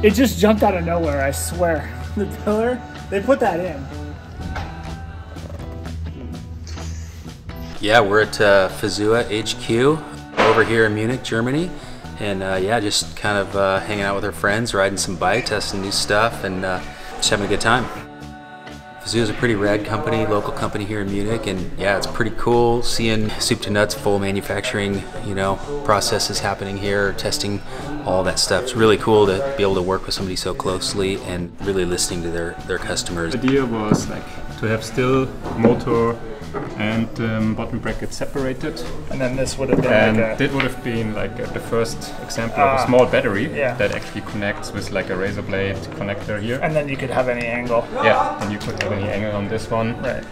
It just jumped out of nowhere, I swear. The pillar, they put that in. Yeah, we're at Fazua HQ over here in Munich, Germany. And yeah, just kind of hanging out with our friends, riding some bike, testing new stuff, and just having a good time. Fazua is a pretty rad company, local company here in Munich, and yeah, it's pretty cool seeing soup to nuts, full manufacturing, you know, processes happening here, testing all that stuff. It's really cool to be able to work with somebody so closely and really listening to their customers. The idea was like to have still motor and bottom bracket separated. And then this would have been and like that would have been like the first example of a small battery that actually connects with like a razor blade connector here. And then you could have any angle. Yeah, and you could have any angle on this one. Right.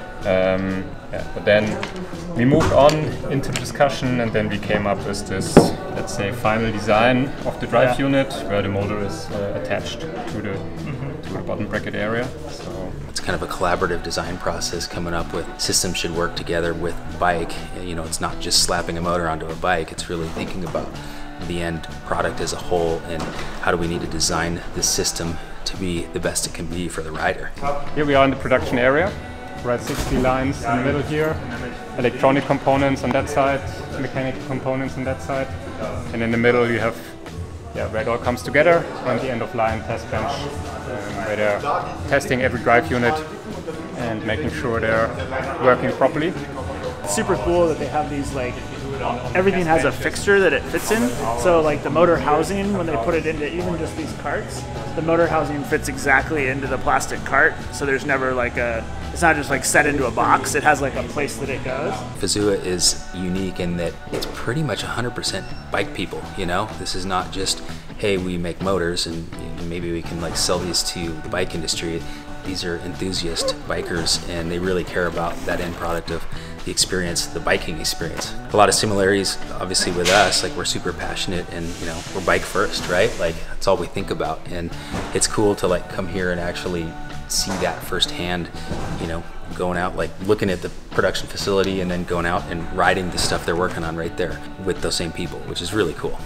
Yeah, but then we moved on into discussion, and then we came up with this, let's say, final design of the drive unit where the motor is attached to the bottom bracket area. So it's kind of a collaborative design process, coming up with systems should work together with bike. You know, it's not just slapping a motor onto a bike, it's really thinking about the end product as a whole and how do we need to design this system to be the best it can be for the rider. Here we are in the production area. We're at 60 lines in the middle here, electronic components on that side, mechanical components on that side, and in the middle you have where it all comes together, and the end of line test bench where they're testing every drive unit and making sure they're working properly. It's super cool that they have these, like, everything has a fixture that it fits in. So like the motor housing, when they put it into even just these carts, the motor housing fits exactly into the plastic cart. So there's never like it's not just like set into a box, it has like a place that it goes. Fazua is unique in that it's pretty much 100% bike people, you know? This is not just, hey, we make motors and maybe we can like sell these to the bike industry. These are enthusiast bikers, and they really care about that end product of the experience, the biking experience. A lot of similarities, obviously, with us. Like, we're super passionate, and you know, we're bike first, right? Like, that's all we think about, and it's cool to like come here and actually see that firsthand. You know, going out, like looking at the production facility, and then going out and riding the stuff they're working on right there with those same people, which is really cool.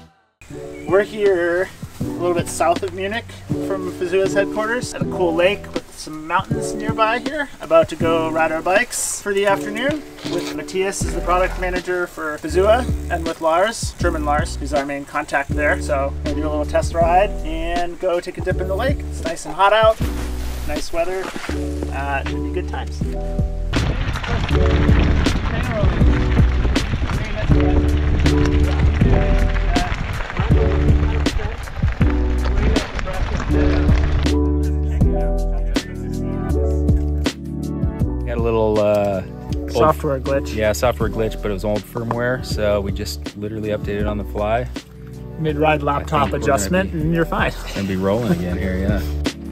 We're here a little bit south of Munich from Fazua's headquarters at a cool lake with some mountains nearby here. About to go ride our bikes for the afternoon with Matthias, is the product manager for Fazua, and with Lars, German Lars, who's our main contact there. So we'll do a little test ride and go take a dip in the lake. It's nice and hot out, nice weather, should be good times. Got a little software glitch. Yeah, software glitch, but it was old firmware, so we just literally updated on the fly. Mid-ride laptop adjustment, and you're fine. Gonna be rolling again here, yeah.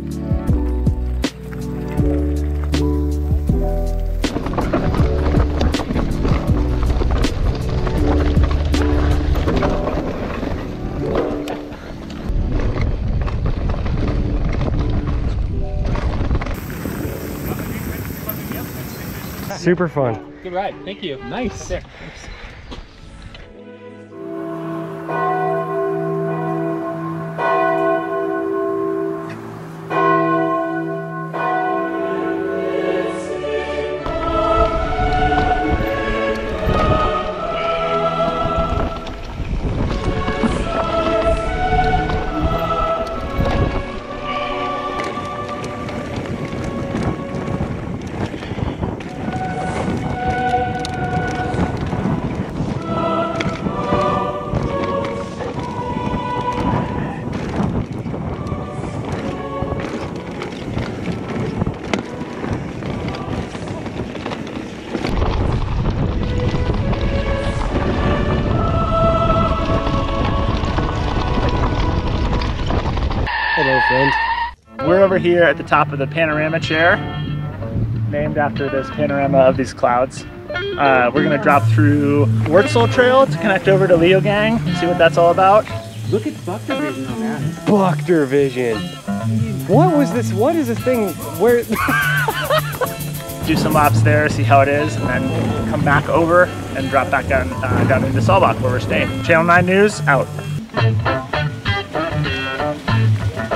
Super fun. Good ride. Thank you. Nice. There. Hello, friend. We're over here at the top of the panorama chair, named after this panorama of these clouds. We're gonna drop through Wurzel Trail to connect over to Leogang, see what that's all about. Look at Buckter Vision on that. Buckter Vision. What was this? What is this thing? Where? Do some laps there, see how it is, and then come back over and drop back down into Saalbach where we're staying. Channel 9 News out.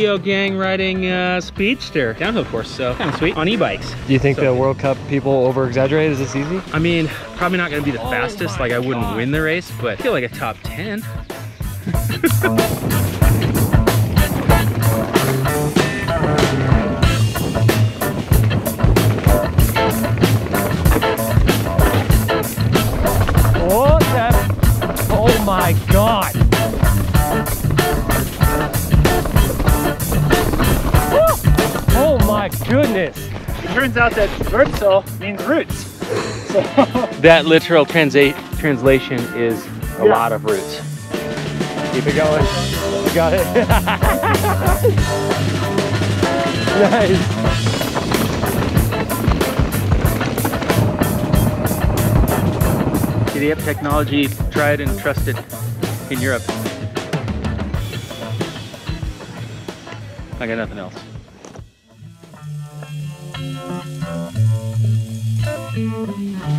video gang riding speedster downhill course, so kind of sweet on e-bikes. Do you think the World Cup people over-exaggerate? Is this easy? I mean, probably not going to be the fastest, like I wouldn't win the race, but I feel like a top 10. What the? Oh my God! Oh my goodness! It turns out that Wurzel means roots. So That literal translation is a lot of roots. Keep it going. You got it. Nice. Giddy up technology, tried and trusted in Europe. I got nothing else.